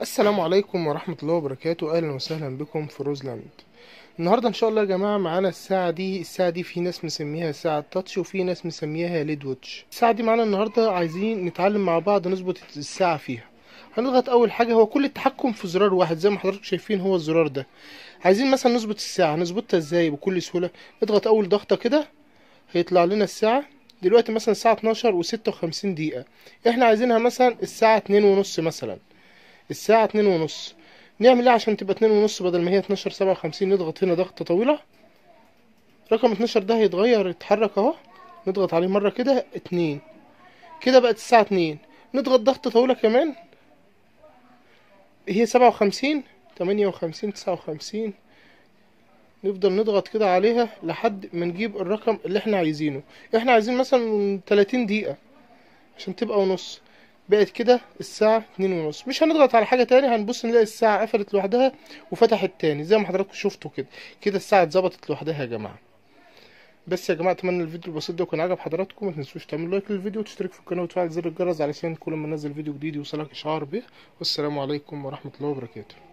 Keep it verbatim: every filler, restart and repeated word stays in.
السلام عليكم ورحمة الله وبركاته. أهلا وسهلا بكم في روزلاند. النهاردة إن شاء الله يا جماعة معانا الساعة دي. الساعة دي في ناس مسميها ساعة تاتش وفي ناس مسميها ليد ووتش. الساعة دي معانا النهاردة عايزين نتعلم مع بعض نظبط الساعة فيها. هنضغط أول حاجة، هو كل التحكم في زرار واحد زي ما حضراتكم شايفين، هو الزرار ده. عايزين مثلا نظبط الساعة، نظبطها ازاي بكل سهولة؟ نضغط أول ضغطة كده هيطلع لنا الساعة. دلوقتي مثلا الساعة اتناشر وستة وخمسين دقيقة، احنا عايزينها مثلا الساعة اتنين ونص مثلا. الساعة اتنين ونص نعمل ايه عشان تبقى اتنين ونص بدل ما هي اتناشر سبعة وخمسين؟ نضغط هنا ضغطة طويلة، رقم اتناشر ده هيتغير يتحرك اهو، نضغط عليه مرة كده اتنين، كده بقت الساعة اتنين. نضغط ضغطة طويلة كمان، هي سبعة وخمسين تمانية وخمسين تسعة وخمسين، نفضل نضغط كده عليها لحد ما نجيب الرقم اللي احنا عايزينه. احنا عايزين مثلا تلاتين دقيقة عشان تبقى ونص. بقت كده الساعة اتنين ونص. مش هنضغط على حاجة تاني، هنبص نلاقي الساعة قفلت لوحدها وفتحت تاني زي ما حضراتكم شفتوا كده. كده الساعة اتظبطت لوحدها يا جماعة. بس يا جماعة اتمنى الفيديو البسيط ده يكون عجب حضراتكم. ما تنسوش تعملوا لايك للفيديو وتشترك في القناة وتفعل زر الجرس علشان كل ما ننزل فيديو جديد يوصلك اشعار به. والسلام عليكم ورحمة الله وبركاته.